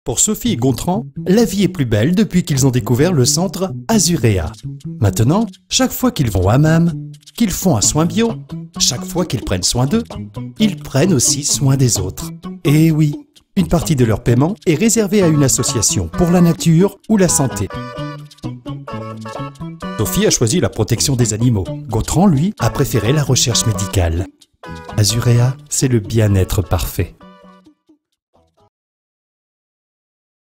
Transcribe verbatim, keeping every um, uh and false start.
Pour Sophie et Gontran, la vie est plus belle depuis qu'ils ont découvert le centre Azuréa. Maintenant, chaque fois qu'ils vont au hammam, qu'ils font un soin bio, chaque fois qu'ils prennent soin d'eux, ils prennent aussi soin des autres. Et oui, une partie de leur paiement est réservée à une association pour la nature ou la santé. Sophie a choisi la protection des animaux. Gontran, lui, a préféré la recherche médicale. Azuréa, c'est le bien-être parfait.